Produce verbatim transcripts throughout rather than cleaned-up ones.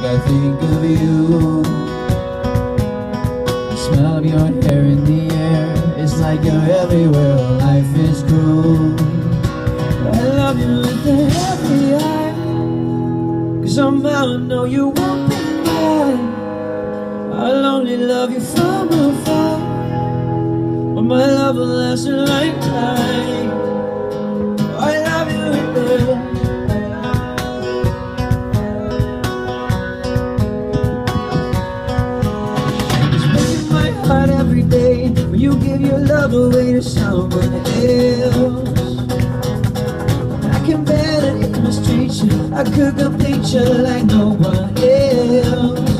I think of you. The smell of your hair in the air, it's like you're everywhere. Life is cruel. I love you with a heavy eye, 'cause somehow I know you won't be mine. I'll only love you from afar, but my love will last a lifetime. I love you with the every day when you give your love away to someone else. I can bear to demonstrate you, I could complete you like no one else.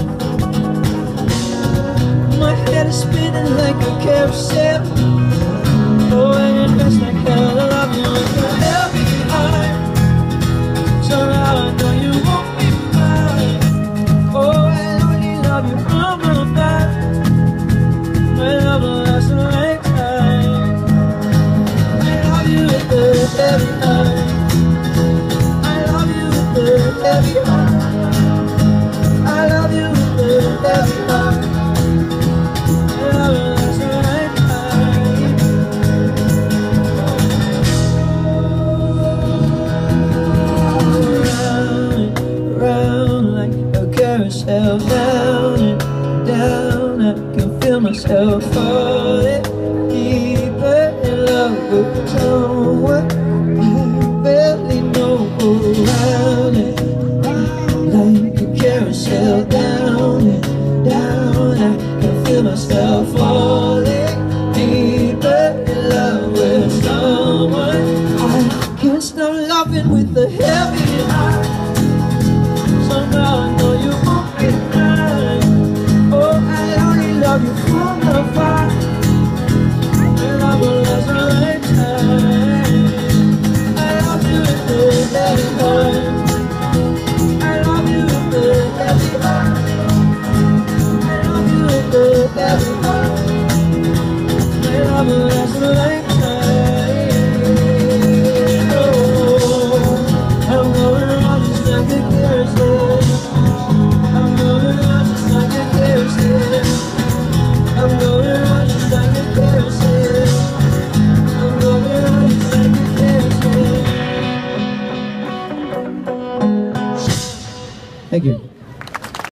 My head is spinning like a carousel. Oh, and it hurts like hell. I love you with a heavy heart. Somehow I know you won't be mine. Oh, I only love you from above. My love will last a lifetime. I love you with a heavy heart. I love you with a heavy heart. I love you with a heavy heart. My love will last a lifetime. Round and round like a carousel, down and down. I can feel myself falling deeper in love with someone I barely know. Round and like a carousel, down and down. I can feel myself falling.